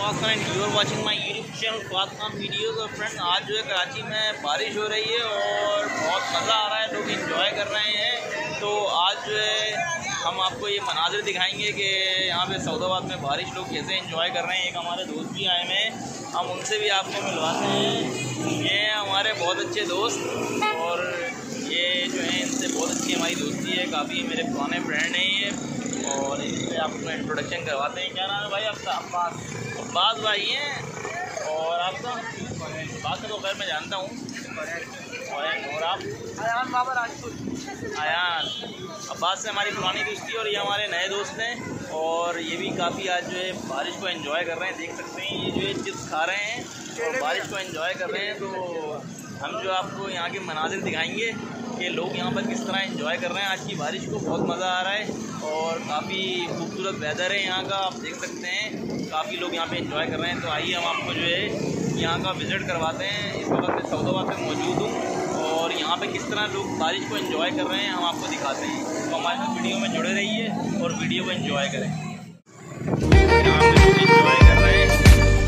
Fawad Khan and you are watching my YouTube channel Fawad Khan videos. और friend, आज जो है कराची में बारिश हो रही है और बहुत मज़ा आ रहा है, लोग इंजॉय कर रहे हैं। तो आज जो है हम आपको ये मनाजिर दिखाएंगे कि यहाँ पे सऊदाबाद में बारिश लोग कैसे इंजॉय कर रहे हैं। एक हमारे दोस्त भी आए हुए हैं, हम उनसे भी आपको मिलवाते हैं। ये हमारे बहुत अच्छे दोस्त और ये जो है इनसे बहुत अच्छी हमारी दोस्ती है, काफ़ी मेरे पुराने फ्रेंड हैं ये। और इनसे आपको इंट्रोडक्शन करवाते हैं। क्या नाम है भाई आपका? अब्बास भाई हैं। और आपका? बात तो खैर मैं जानता हूँ। और आप? अयान बाबा राजपूत। अयान। अब्बास से हमारी पुरानी दोस्ती और ये हमारे नए दोस्त हैं। और ये भी काफ़ी आज जो है बारिश को एंजॉय कर रहे हैं, देख सकते हैं ये जो है चिप्स खा रहे हैं और बारिश को एंजॉय कर रहे हैं। तो हम जो आपको यहाँ के मनाजिर दिखाएंगे कि लोग यहाँ पर किस तरह एंजॉय कर रहे हैं आज की बारिश को। बहुत मज़ा आ रहा है और काफ़ी खूबसूरत वेदर है यहाँ का, आप देख सकते हैं काफ़ी लोग यहाँ पे एंजॉय कर रहे हैं। तो आइए हम आपको जो है यहाँ का विज़िट करवाते हैं। इस वक्त मैं सऊदाबाद में मौजूद हूँ और यहाँ पे किस तरह लोग बारिश को एंजॉय कर रहे हैं हम आपको दिखाते हैं। तो हमारे साथ वीडियो में जुड़े रहिए और वीडियो को एंजॉय करें। यहाँ पे लोग एंजॉय कर रहे हैं।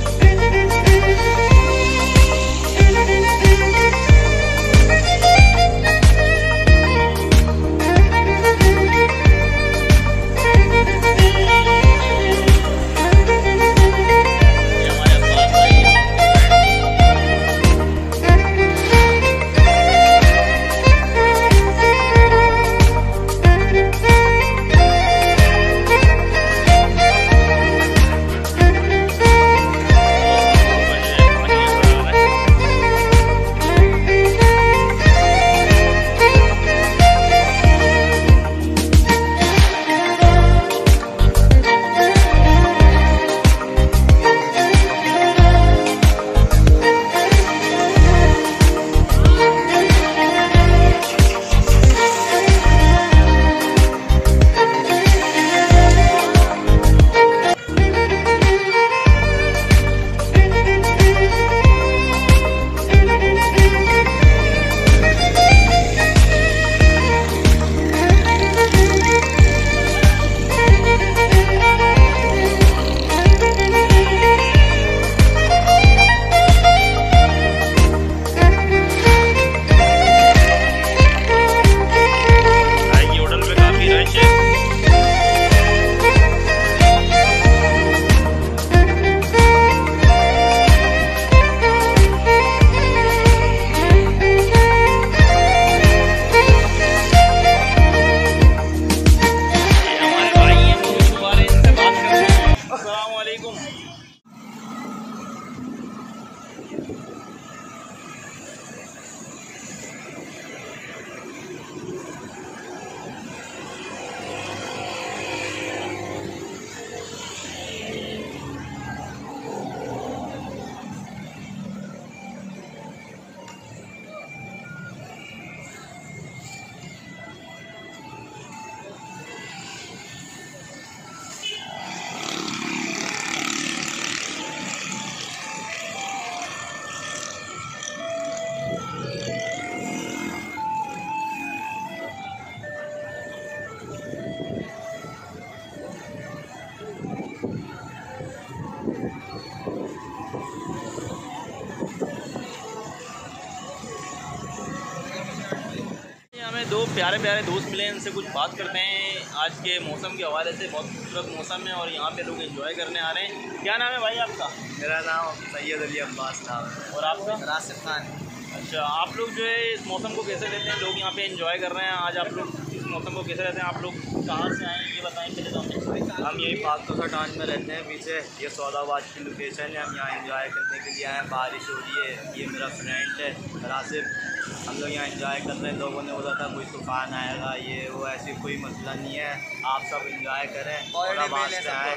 हमें दो प्यारे प्यारे दोस्त मिले, इनसे कुछ बात करते हैं आज के मौसम के हवाले से। बहुत खूबसूरत मौसम है और यहाँ पे लोग एंजॉय करने आ रहे हैं। क्या नाम है भाई आपका? मेरा नाम सैयद अली अब्बास नाम है। और आपका? राशिद खान। अच्छा, आप लोग जो है इस मौसम को कैसे लेते हैं? लोग यहाँ पे एंजॉय कर रहे हैं आज, आप लोग इस मौसम को कैसे लेते हैं? आप लोग कहाँ से आए हैं ये बताएं पहले तो हमें। हम यही पाकपुरा टाउन में रहते हैं, पीछे ये सऊदाबाद की लोकेशन है। हम यहाँ एंजॉय करने के लिए आए हैं। बारिश हो रही है, ये मेरा फ्रेंड है राशिद। हम लोग यहाँ एंजॉय कर रहे हैं। लोगों ने बोला था कोई तूफ़ान आएगा, ये वो, ऐसी कोई मसला नहीं है। आप सब एंजॉय करें और आवाज़ से आए।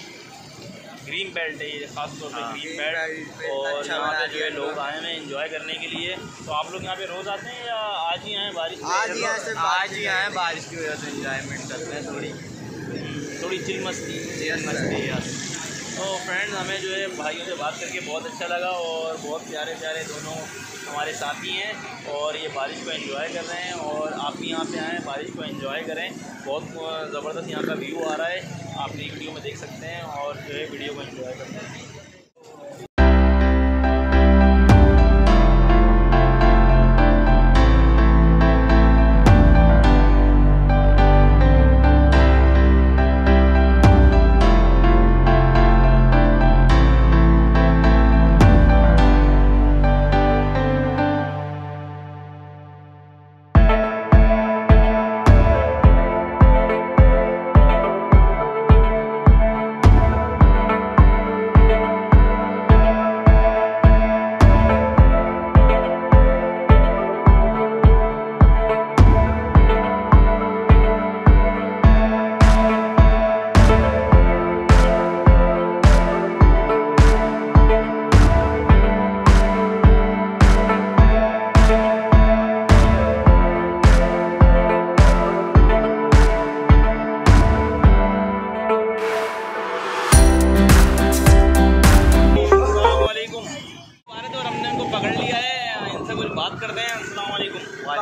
ग्रीन बेल्ट है ये, खासतौर पे ग्रीन बेल्ट। और यहाँ पे जो है लोग आए हैं एंजॉय करने के लिए। तो आप लोग यहाँ पे रोज़ आते हैं या आज ही आए बारिश? आज ही आए, बारिश की वजह से एंजॉयमेंट करते हैं, थोड़ी चिल मस्ती। तो फ्रेंड्स, हमें जो है भाइयों से बात करके बहुत अच्छा लगा और बहुत प्यारे प्यारे दोनों हमारे साथी हैं और ये बारिश को एंजॉय कर रहे हैं। और आप भी यहाँ पे आएँ, बारिश को एंजॉय करें। बहुत ज़बरदस्त यहाँ का व्यू आ रहा है, आप वीडियो में देख सकते हैं और जो है वीडियो को एंजॉय करते हैं।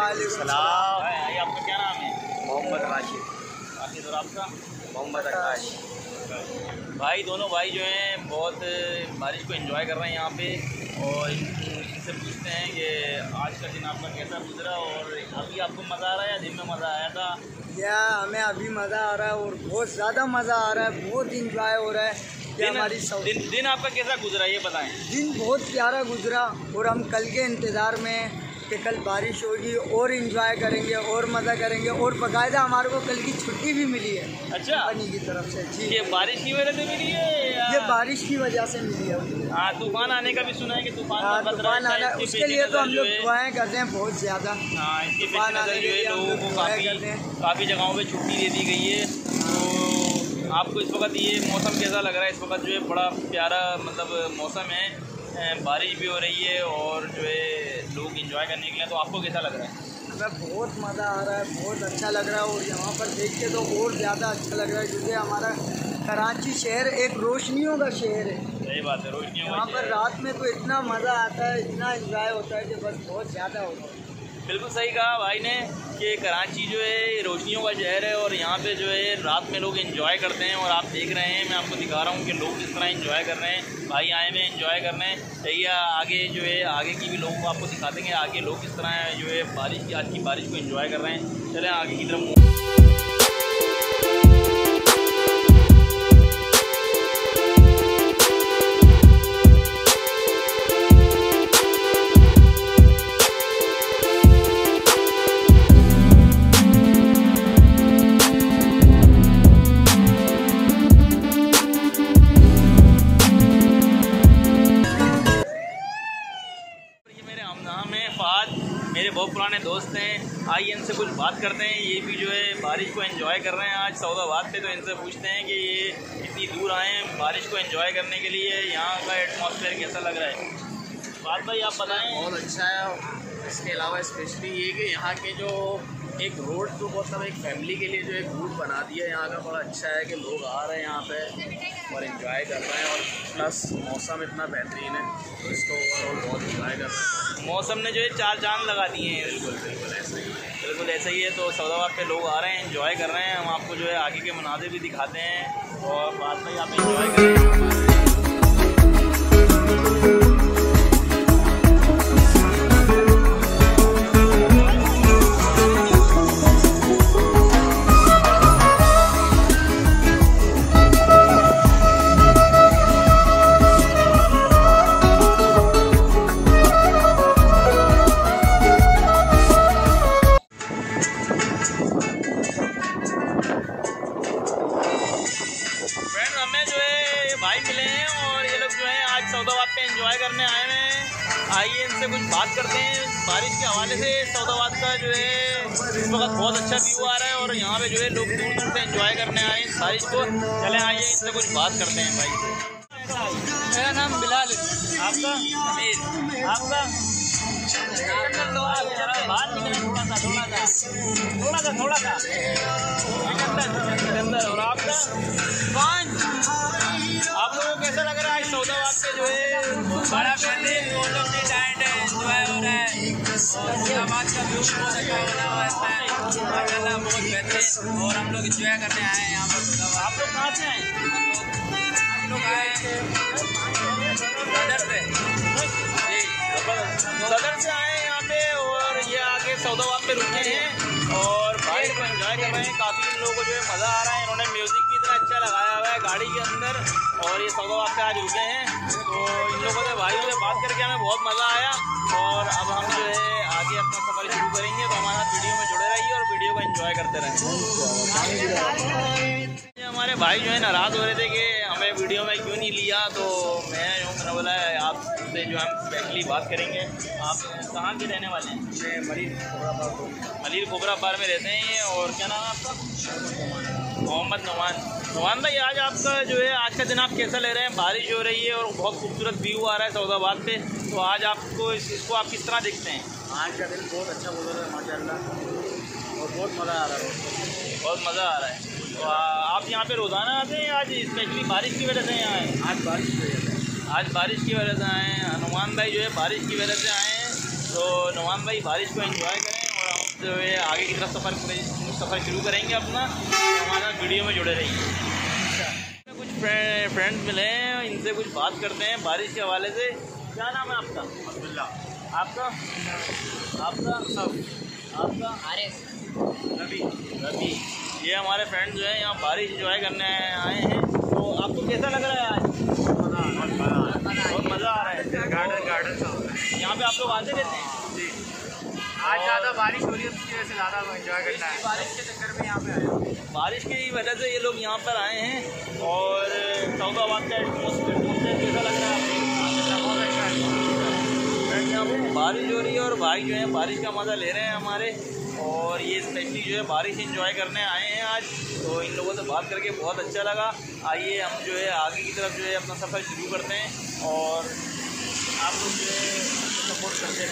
सलाम। भाई आपका क्या नाम है? मोहम्मद राशिद। राशिद। और आपका? मोहम्मद आकाश। भाई दोनों भाई जो हैं बहुत बारिश को एंजॉय कर रहे हैं यहाँ पे, और इनसे पूछते हैं कि आज का दिन आपका कैसा गुजरा, और अभी आपको मज़ा आ रहा है या दिन में मज़ा आया था? या हमें अभी मज़ा आ रहा है और बहुत ज़्यादा मज़ा आ रहा है, बहुत इंजॉय हो रहा है। दिन आपका कैसा गुजरा ये बताएं। दिन बहुत प्यारा गुजरा, और हम कल के इंतज़ार में हैं कि कल बारिश होगी और इंजॉय करेंगे और मज़ा करेंगे, और बाकायदा हमारे को कल की छुट्टी भी मिली है अच्छा कंपनी की तरफ से। जी, ये बारिश की वजह से मिली है या? ये बारिश की वजह से मिली है। हाँ, तूफान आने का भी सुना है कि तूफान आना, उसके लिए तो हम लोग दुआएं करते हैं बहुत ज़्यादा। हाँ, इसके पेश नज़र जो है लोगों को काफ़ी जगहों पे छुट्टी दे दी गई है। तो आपको इस वक्त ये मौसम कैसा लग रहा है? इस वक्त जो है बड़ा प्यारा मतलब मौसम है, बारिश भी हो रही है और जो है लोग इंजॉय करने के लिए, तो आपको कैसा लग रहा है? हमें बहुत मज़ा आ रहा है, बहुत अच्छा लग रहा है, और यहाँ पर देख के तो और ज़्यादा अच्छा लग रहा है, क्योंकि हमारा कराची शहर एक रोशनियों का शहर है। सही बात है, रोशनियों का। यहाँ पर रात में तो इतना मज़ा आता है, इतना एंजॉय होता है कि बस बहुत ज़्यादा होता है। बिल्कुल सही कहा भाई ने कि कराची जो है रोशनियों का शहर है, और यहाँ पे जो है रात में लोग एंजॉय करते हैं। और आप देख रहे हैं, मैं आपको दिखा रहा हूँ कि लोग किस तरह एंजॉय कर रहे हैं। भाई आए हुए एंजॉय कर रहे हैं। चाहिए आगे जो है आगे की भी लोगों को आपको दिखा देंगे, आगे लोग किस तरह जो है आज की बारिश को एंजॉय कर रहे हैं। चलें आगे की तरफ। मेरे बहुत पुराने दोस्त हैं, आइए इनसे कुछ बात करते हैं। ये भी जो है बारिश को एंजॉय कर रहे हैं आज सौदाबाद पे, तो इनसे पूछते हैं कि ये इतनी दूर आए हैं बारिश को एंजॉय करने के लिए, यहाँ का एटमॉस्फेयर कैसा लग रहा है? बात भाई आप बताएं। बहुत अच्छा है। इसके अलावा स्पेशली ये कि यहाँ के जो एक रोड तो मतलब एक फैमिली के लिए जो एक रूट बना दिया है यहाँ का, बड़ा अच्छा है कि लोग आ रहे हैं यहाँ पे और एंजॉय कर रहे हैं, और प्लस मौसम इतना बेहतरीन है तो इसको ओवरऑल बहुत एंजॉय कर रहे हैं। मौसम ने जो है चार चांद लगा दिए हैं। बिल्कुल बिल्कुल ऐसा ही है। बिल्कुल ऐसा ही है। तो सौदाबाद पे लोग आ रहे हैं, एंजॉय कर रहे हैं। हम आपको जो है आगे के मनाज़िर भी दिखाते हैं, और बाद में आप एंजॉय करें। भाई मिले हैं और ये लोग जो है आज सौदाबाद पे एंजॉय करने आए हुए हैं। आइए इनसे कुछ बात करते हैं। बारिश के हवाले से सौदाबाद का जो है इस वक्त बहुत अच्छा व्यू आ रहा है, और यहाँ पे जो है लोग दूर दूर से एंजॉय करने आए हैं बारिश को। चले आइए इनसे कुछ बात करते हैं। भाई मेरा नाम बिलाल। आपका? अमीर। आपका? बात थोड़ा सा और आपका? आप लोगों को कैसा लग रहा है सौदाबाद पे जो है? बड़ा बेहतरीन एंजॉय हो रहा है, सौदाबाद का व्यू बहुत अच्छा बना हुआ है इसमें माशाल्लाह, बहुत बेहतरीन, और हम लोग एंजॉय करने आए हैं यहाँ पर सौदाबाद। आप लोग कहाँ से आए? हम लोग आए सदर से। जी, सदर से आए हैं यहाँ पे, और ये आके सौदाबाद पे रुके हैं और बाइक को एंजॉय कर रहे हैं। काफ़ी लोगों को जो है मज़ा आ रहा है। इन्होंने म्यूज़िक भी इतना अच्छा लगाया हुआ है गाड़ी के अंदर, और ये सौदाबाद पे आज रुके हैं। तो इन लोगों से भाइयों से बात करके हमें बहुत मज़ा आया, और अब हम जो है आगे अपना सफ़र शुरू करेंगे। तो हमारा वीडियो में जुड़े रहिए और वीडियो को एंजॉय करते रहें। हमारे भाई जो है नाराज़ हो रहे थे कि हमें वीडियो में क्यों नहीं लिया, तो मैंने बोला आपसे जो हम स्पेशली बात करेंगे। आप कहाँ के रहने वाले हैं? मैं मलिर खोबराबाद में रहते हैं। और क्या नाम है आपका? मोहम्मद नवान भाई, आज आपका जो है आज का दिन आप कैसा ले रहे हैं? बारिश हो रही है और बहुत खूबसूरत व्यू आ रहा है सौदाबाद पे, तो आज आपको इसको आप किस तरह देखते हैं? आज का दिन बहुत अच्छा गुजर रहा है माशाल्लाह, और बहुत मज़ा आ रहा है। बहुत मज़ा आ रहा है। तो आप यहाँ पे रोज़ाना आते हैं? आज स्पेशली बारिश की वजह से यहाँ आए? आज बारिश की वजह से आए हैं। नुमान भाई जो है बारिश की वजह से आए हैं। तो नुमान भाई बारिश को एंजॉय करें, और आगे की तरफ सफ़र शुरू करेंगे अपना, तो हमारा वीडियो में जुड़े रहिए। कुछ फ्रेंड्स मिले हैं, इनसे कुछ बात करते हैं बारिश के हवाले से। क्या नाम है आपका? अब्दुल्ला। आपका? आपका? आपका? रवि। ये हमारे फ्रेंड्स जो हैं यहाँ बारिश एंजॉय करने आए हैं। तो आपको कैसा लग रहा है आज? बहुत मज़ा आ रहा है। गार्डन यहाँ पे आप लोग आते रहते हैं? जी। आज ज़्यादा बारिश हो रही है, उसकी वजह से ज़्यादा एंजॉय करना है। बारिश के चक्कर में यहाँ पे आए, बारिश की वजह से ये लोग यहाँ पर आए हैं। और सऊदाबाद का एटमॉस्फेयर कैसा लग रहा है? बहुत अच्छा है। यहाँ पे बारिश हो रही है और भाई जो है बारिश का मज़ा ले रहे हैं हमारे, और ये स्पेशली जो है बारिश एंजॉय करने आए हैं आज। तो इन लोगों से बात करके बहुत अच्छा लगा। आइए हम जो है आगे की तरफ जो है अपना सफ़र शुरू करते हैं, और आप लोग जो है सपोर्ट करते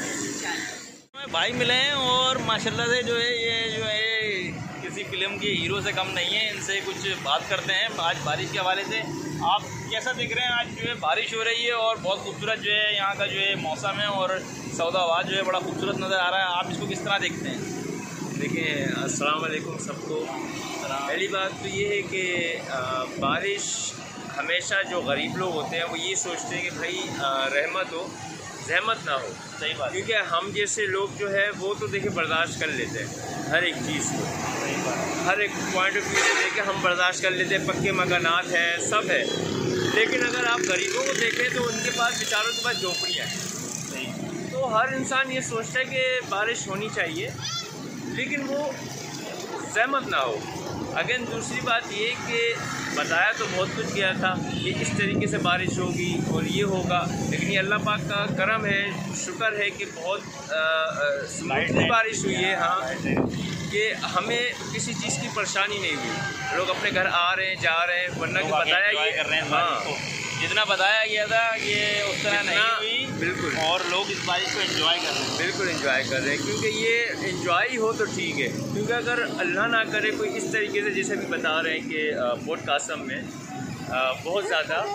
रहें। भाई मिले हैं और माशाल्लाह से जो है ये जो है किसी फिल्म के हीरो से कम नहीं है। इनसे कुछ बात करते हैं आज बारिश के हवाले से। आप कैसा दिख रहे हैं? आज जो है बारिश हो रही है और बहुत खूबसूरत जो है यहाँ का जो है मौसम है, और सऊदाबाद जो है बड़ा खूबसूरत नज़र आ रहा है। आप इसको किस तरह देखते हैं? देखिए, अस्सलाम वालेकुम सबको। पहली बात तो ये है कि बारिश हमेशा जो गरीब लोग होते हैं वो ये सोचते हैं कि भाई रहमत हो, जहमत ना हो। सही बात। क्योंकि हम जैसे लोग जो है वो तो देखिए बर्दाश्त कर लेते हैं हर एक चीज़ को, सही बात। हर एक पॉइंट ऑफ व्यू से देखे हम बर्दाश्त कर लेते हैं। पक्के मकानात हैं, सब है, लेकिन अगर आप गरीबों को देखें तो उनके पास बेचारों के पास झोपड़ियाँ हैं। सही। तो हर इंसान ये सोचता है कि बारिश होनी चाहिए, लेकिन वो सहमत ना हो। अगेन दूसरी बात ये कि बताया तो बहुत कुछ गया था कि इस तरीके से बारिश होगी और ये होगा, लेकिन ये अल्लाह पाक का करम है, शुक्र है कि बहुत स्मूथली बारिश हुई है। हाँ, कि हमें किसी चीज़ की परेशानी नहीं हुई। लोग अपने घर आ रहे हैं, जा रहे हैं, वरना कि बताया ये कर रहे हैं। हाँ, जितना बताया गया था ये उस तरह नहीं हुई। बिल्कुल। और लोग इस बारिश को एंजॉय कर रहे हैं। बिल्कुल एंजॉय कर रहे हैं, क्योंकि ये एंजॉय हो तो ठीक है। क्योंकि अगर अल्लाह ना करे कोई इस तरीके से, जैसे भी बता रहे हैं कि पोर्ट कासम में बहुत ज़्यादा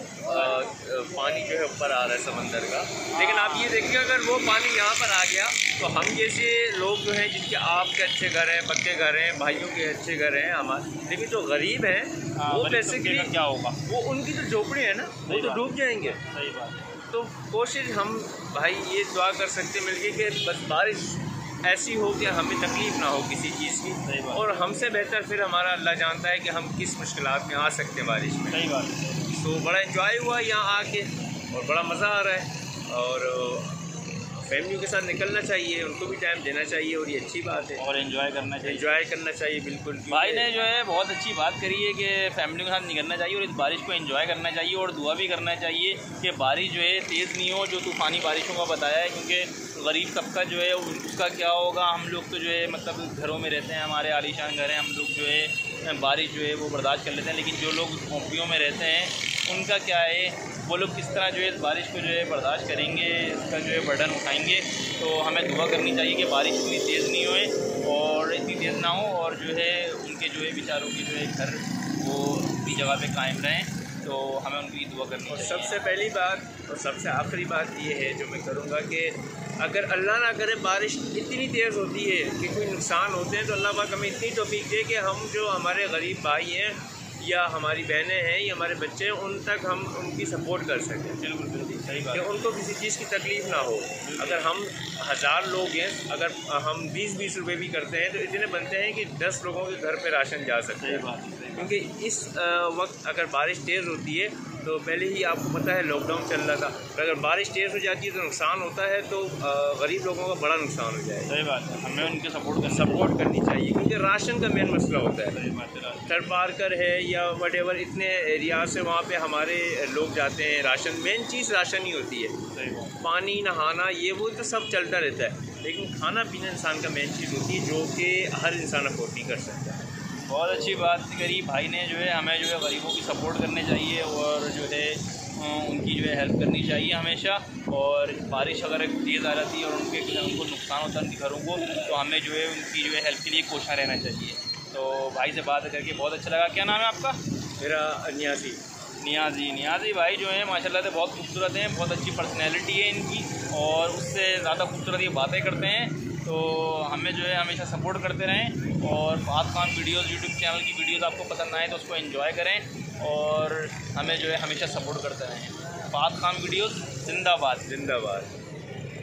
पानी जो है ऊपर आ रहा है समंदर का, लेकिन आप ये देखिए अगर वो पानी यहाँ पर आ गया तो हम जैसे लोग जो हैं जिनके आपके अच्छे घर हैं, पक्के घर हैं, भाइयों के अच्छे घर हैं हमारे, लेकिन जो गरीब हैं वो बेसिकली क्या होगा, वो उनकी तो झोपड़ी है ना, वो तो डूब जाएंगे। सही बात। तो कोशिश हम भाई ये दुआ कर सकते मिलके कि बस बारिश ऐसी हो कि हमें तकलीफ़ ना हो किसी चीज़ की, और हमसे बेहतर फिर हमारा अल्लाह जानता है कि हम किस मुश्किलात में आ सकते हैं बारिश में। सही बात। तो बड़ा एंजॉय हुआ यहाँ आके और बड़ा मज़ा आ रहा है, और फैमिली के साथ निकलना चाहिए, उनको भी टाइम देना चाहिए, और ये अच्छी बात है, और एंजॉय करना चाहिए। एंजॉय करना चाहिए बिल्कुल। भाई ने जो है बहुत अच्छी बात करी है कि फैमिली के साथ निकलना चाहिए और इस बारिश को एंजॉय करना चाहिए, और दुआ भी करना चाहिए कि बारिश जो है तेज़ नहीं हो, जो तूफ़ानी बारिशों का बताया है, क्योंकि गरीब तबका जो है उसका क्या होगा। हम लोग तो जो है मतलब घरों में रहते हैं, हमारे आलीशान घर हैं, हम लोग जो है बारिश जो है वो बर्दाश्त कर लेते हैं, लेकिन जो लोग झोंपड़ियों में रहते हैं उनका क्या है, वो लोग किस तरह जो है इस बारिश को जो है बर्दाश्त करेंगे, इसका जो है बर्डन उठाएंगे। तो हमें दुआ करनी चाहिए कि बारिश इतनी तेज़ नहीं होए और इतनी तेज़ ना हो, और जो है उनके जो है बेचारों के जो है घर वो अपनी जगह पे कायम रहें। तो हमें उनकी दुआ करनी चाहिए। सबसे पहली बात और सबसे आखिरी बात ये है जो मैं करूँगा कि अगर अल्लाह ना करे बारिश इतनी तेज़ होती है कि कोई नुकसान होते हैं, तो अल्लाह पाक हमें इतनी तौफीक दे कि हम जो हमारे गरीब भाई हैं या हमारी बहनें हैं या हमारे बच्चे हैं, उन तक हम उनकी सपोर्ट कर सकें। बिल्कुल बिल्कुल सही बात कि है। उनको किसी चीज़ की तकलीफ़ ना हो। अगर हम 1000 लोग हैं, अगर हम 20-20 रुपये भी करते हैं तो इतने बनते हैं कि 10 लोगों के घर पे राशन जा सकते सही हैं। बात है। क्योंकि इस वक्त अगर बारिश तेज़ होती है तो पहले ही आपको पता है लॉकडाउन चल रहा था, तो अगर बारिश तेज़ हो जाती है तो नुकसान होता है, तो गरीब लोगों का बड़ा नुकसान हो जाएगा। सही बात है, हमें उनके सपोर्ट करनी चाहिए, क्योंकि राशन का मेन मसला होता है। सही बात है। थर्ड पार्कर है या वटेवर इतने एरिया से वहाँ पे हमारे लोग जाते हैं, राशन मेन चीज़ राशन ही होती है। सही बात। पानी नहाना ये वो तो सब चलता रहता है, लेकिन खाना पीना इंसान का मेन चीज़ होती है जो कि हर इंसान अफोर्ड नहीं कर सकता। बहुत अच्छी बात करी भाई ने, जो है हमें जो है गरीबों की सपोर्ट करनी चाहिए और जो है उनकी जो है हेल्प करनी चाहिए हमेशा। और बारिश अगर तेज़ आ जाती है और उनको नुकसान होता है उनके घरों को, तो हमें जो है उनकी जो है हेल्प के लिए कोशिश रहना चाहिए। तो भाई से बात करके बहुत अच्छा लगा। क्या नाम है आपका? मेरा नियाज़ी भाई जो है माशाल्लाह से बहुत खूबसूरत हैं, बहुत अच्छी पर्सनैलिटी है इनकी, और उससे ज़्यादा खूबसूरत ये बातें करते हैं। तो हमें जो है हमेशा सपोर्ट करते रहें, और Fahad Khan videos YouTube channel की वीडियोज़ आपको पसंद आए तो उसको एंजॉय करें और हमें जो है हमेशा सपोर्ट करते रहें। फहद खान वीडियोज़ जिंदाबाद। जिंदाबाद।